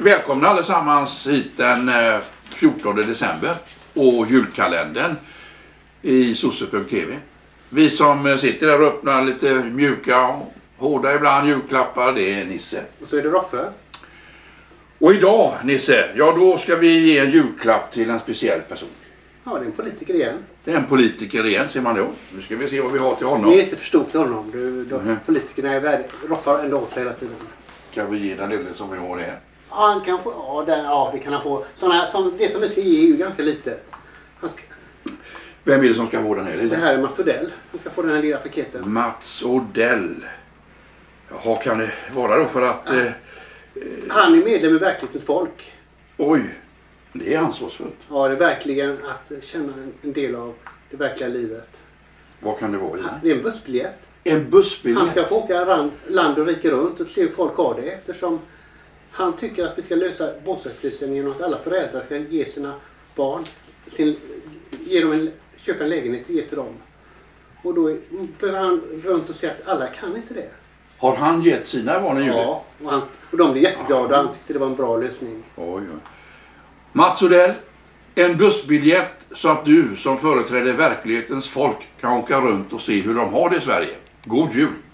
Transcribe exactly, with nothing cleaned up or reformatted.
välkomna allesammans hit den fjortonde december och julkalendern i sosse punkt tv. Vi som sitter där och öppnar lite mjuka och hårda ibland julklappar, det är Nisse. Och så är det Roffe. Och idag, Nisse, ja då ska vi ge en julklapp till en speciell person. Ja, det är en politiker igen. Det är en politiker igen, ser man då. Nu ska vi se vad vi har till honom. Det är inte för stort till honom. Du, du, mm. Politikerna är värda. Roffe har ändå åt sig hela tiden. Kan vi ge den lille som vi har här? Ja, han kan få, ja, den, ja det kan han få. Såna, som, det som vi ska ge är ju ganska lite. Han ska, Vem är det som ska få den här lilla? Det här är Mats Odell som ska få den här lilla paketen. Mats Odell. Jaha, kan det vara då för att... Ja. Eh, han är medlem i Verklighetens folk. Oj, det är ansvarsfullt. Ja, det är verkligen att känna en, en del av det verkliga livet. Vad kan det vara i? Det är en bussbiljett. En bussbiljett? Han ska få åka ran, land och rike runt och se hur folk har det, eftersom han tycker att vi ska lösa bostadskrisen genom att alla föräldrar ska ge sina barn, sin, ge dem en, köpa en lägenhet och ge till dem. Och då behöver han runt och säga att alla kan inte det. Har han gett sina barn en jul? Ja, och, han, och de blev jätteglada och han tyckte det var en bra lösning. Oj, oj. Mats Odell, en bussbiljett så att du som företräder verklighetens folk kan åka runt och se hur de har det i Sverige. God jul!